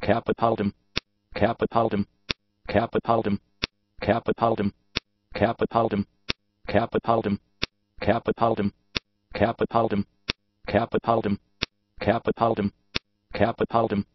capitaldom, capitaldom, capitaldom, capitaldom, capitaldom, capitaldom, capitaldom, capitaldom, capitaldom, capitaldom, capitaldom.